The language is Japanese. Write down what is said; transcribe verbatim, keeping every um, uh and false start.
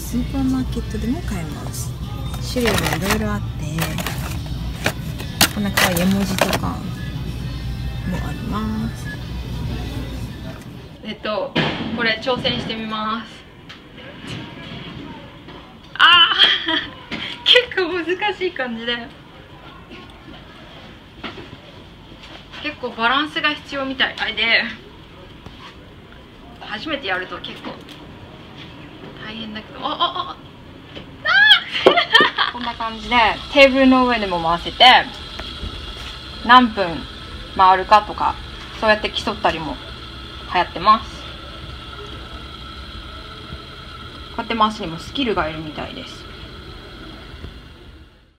スーパーマーケットでも買えます。種類がいろいろあって、こんな可愛い絵文字とかもあります。 えっとこれ挑戦してみます。あー結構難しい感じで、結構バランスが必要みたいで、初めてやると結構大変だけど、ああああこんな感じでテーブルの上でも回せて、何分回るかとかそうやって競ったりも流行ってます。こうやって回すにもスキルがいるみたいです。